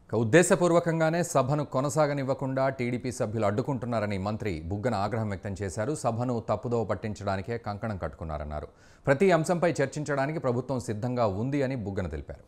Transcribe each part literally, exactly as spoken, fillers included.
ఉద్దేశపూర్వకంగానే సభను కొనసాగనివ్వకుండా టీడీపీ సభ్యులు అడ్డుకుంటున్నారని మంత్రి బుగ్గన ఆగ్రహం వ్యక్తం చేశారు. సభను తప్పుదోవ పట్టించడానికే కంకణం కట్టుకున్నారన్నారు. ప్రతి అంశంపై చర్చించడానికి ప్రభుత్వం సిద్ధంగా ఉంది అని బుగ్గన తెలిపారు.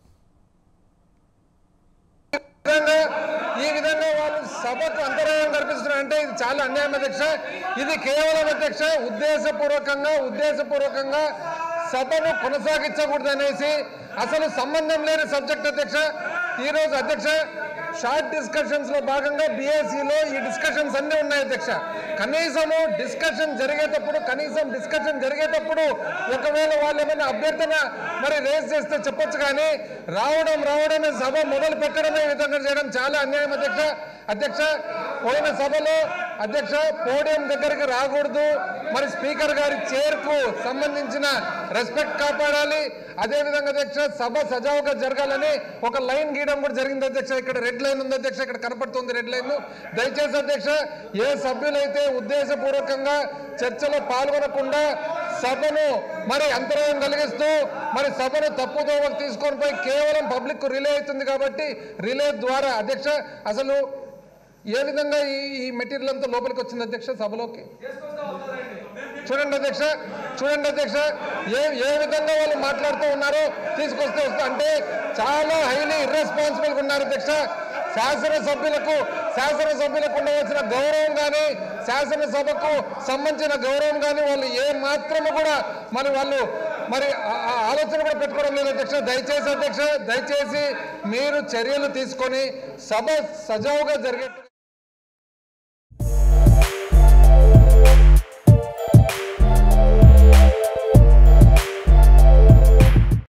ఈ విధంగా వాళ్ళు సభకు అంతరాయం కల్పిస్తున్నారంటే ఇది చాలా అన్యాయం అధ్యక్ష. ఇది కేవలం అధ్యక్ష ఉద్దేశపూర్వకంగా ఉద్దేశపూర్వకంగా సభను కొనసాగించకూడదు అనేసి అసలు సంబంధం లేని సబ్జెక్ట్ అధ్యక్ష. ఈరోజు అధ్యక్ష షార్ట్ డిస్కషన్స్ లో భాగంగా బీఎస్సీలో ఈ డిస్కషన్స్ అన్నీ ఉన్నాయి అధ్యక్ష. కనీసము డిస్కషన్ జరిగేటప్పుడు కనీసం డిస్కషన్ జరిగేటప్పుడు ఒకవేళ వాళ్ళు ఏమైనా అభ్యర్థన మరి రేస్ చేస్తే చెప్పొచ్చు, కానీ రావడం రావడమే సభ మొదలు పెట్టడమే ఈ విధంగా చేయడం చాలా అన్యాయం అధ్యక్ష. అధ్యక్ష పోయిన సభలో అధ్యక్ష పోడియం దగ్గరికి రాకూడదు, మరి స్పీకర్ గారి చైర్కు సంబంధించిన రెస్పెక్ట్ కాపాడాలి. అదేవిధంగా అధ్యక్ష సభ సజావుగా జరగాలని ఒక లైన్ గీయడం కూడా జరిగింది అధ్యక్ష. ఇక్కడ రెడ్ లైన్ ఉంది అధ్యక్ష, ఇక్కడ కనపడుతుంది రెడ్ లైన్. దయచేసి అధ్యక్ష ఏ సభ్యులైతే ఉద్దేశపూర్వకంగా చర్చలో పాల్గొనకుండా సభను మరి అంతరాయం కలిగిస్తూ మరి సభను తప్పుదోవకు తీసుకొని పోయి కేవలం పబ్లిక్ రిలే అవుతుంది కాబట్టి రిలే ద్వారా అధ్యక్ష అసలు ఏ విధంగా ఈ ఈ మెటీరియల్ అంతా లోపలికి వచ్చింది అధ్యక్ష సభలోకి చూడండి అధ్యక్ష చూడండి అధ్యక్ష ఏ ఏ విధంగా వాళ్ళు మాట్లాడుతూ ఉన్నారో తీసుకొస్తే వస్తూ అంటే చాలా హైలీ ఇర్రెస్పాన్సిబుల్గా ఉన్నారు అధ్యక్ష. శాసనసభ్యులకు శాసనసభ్యులకు ఉండవలసిన గౌరవం కానీ శాసనసభకు సంబంధించిన గౌరవం కానీ వాళ్ళు ఏ మాత్రము కూడా మరి వాళ్ళు మరి ఆలోచన కూడా పెట్టుకోవడం లేదు అధ్యక్ష. దయచేసి అధ్యక్ష దయచేసి మీరు చర్యలు తీసుకొని సభ సజావుగా జరిగేట్టు